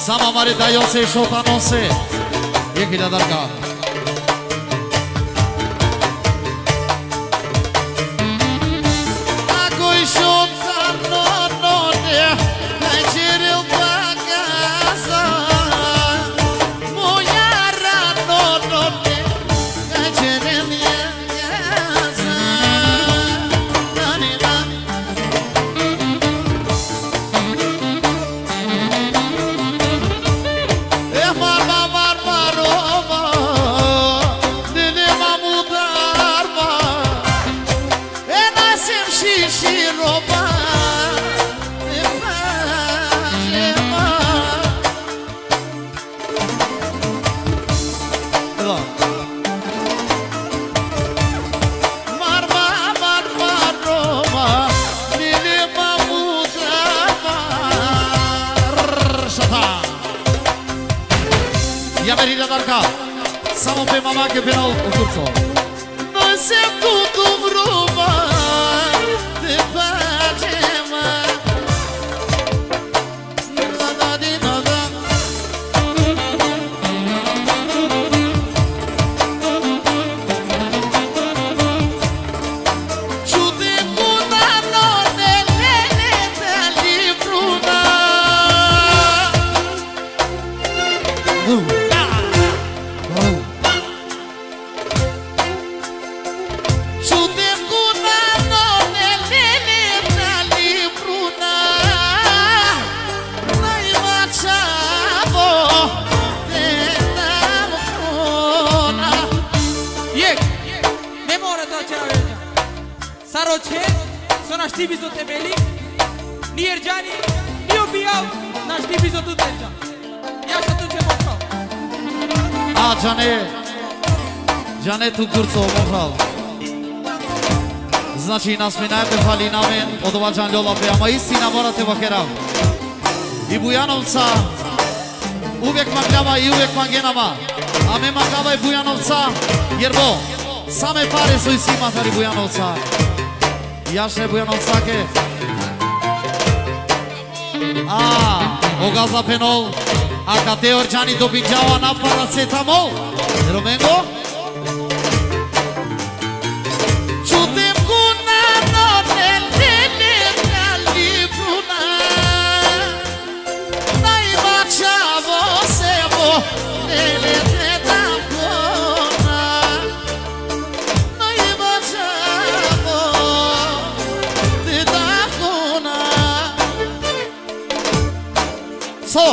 Sama marita Iose i Šotanose. Je hiljadarka. Ako i Šotanone, Čiril Pagaza, moja ranonone, Čiril Jagaza. Samo pe mama che penal o curso. Noi sem tudo vruma te pagema. Nada di nada. Chude kuna no nele te libruna. Saroce, sono stibizo tebeli, niergiani, io biau, na stibizo tu telja. Ja što tu će mokro. A, Jane tu curso mokral. Znači, nasminajte fali namen, od ova Jan Ljola pe, ama istina morate vakeram. I Bujanovca uvijek magljava i uvijek mangenama. A me magljava i Bujanovca, jer bo, same pare su i simatari Bujanovca. Jaše Bujanovcake. A, ogaza penol, a kate orđani dobinđava na paracetamol. Romengo? Čutim kuna no nele na libruna. Najmačavo sebo nele te tampona. Najmačavo te tampona. So!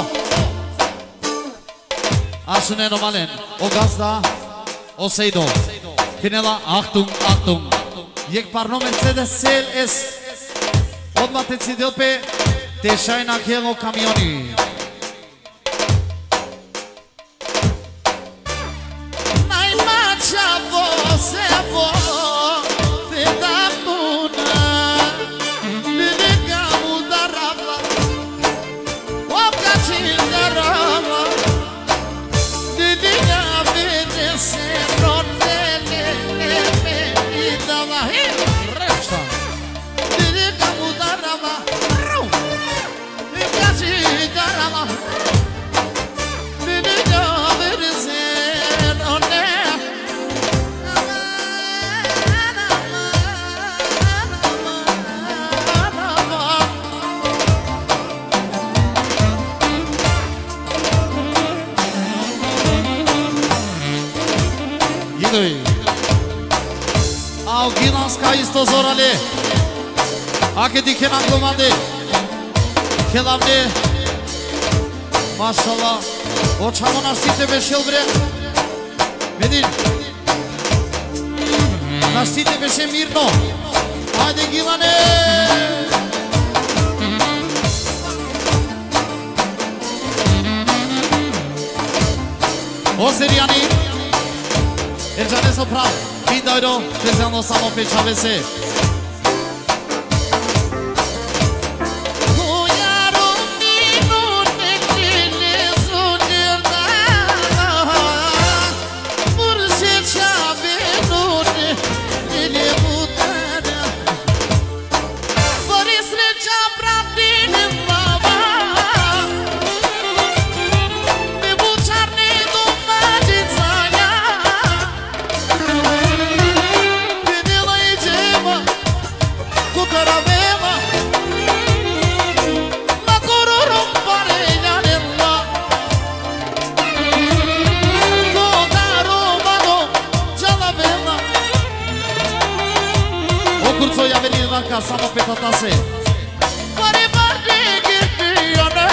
Asune no malen, o gazda, o seido. Kinela, Achtung, Achtung. Jek parno Mercedes CLS. Odmah te cidil pe, te šajna kjelo kamioni. Najmačavo sebo, te tampuna. Lilega mu darava, okačin darava. Au Ginanska isto zorale. Ake dikenan glumande. Kelamne. Maşallah. O çamon arsite beşel bre. Medin. Narsite beşe mirno. Haydi Gilane. O Serijani. Erđane so prav. Dojdo, specijalno samo pečave se. ca samo pe tatase. Mare mare ghirpione.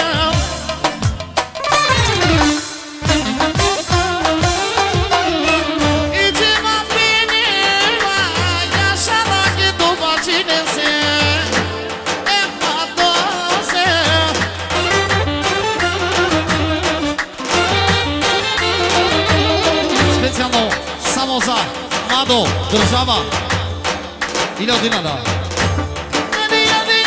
Idzima bine, ia șara che după cine se empatose. Specijalno samo za Mado, država. Ile od dinada?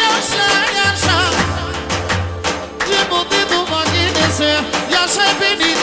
Jaša je bini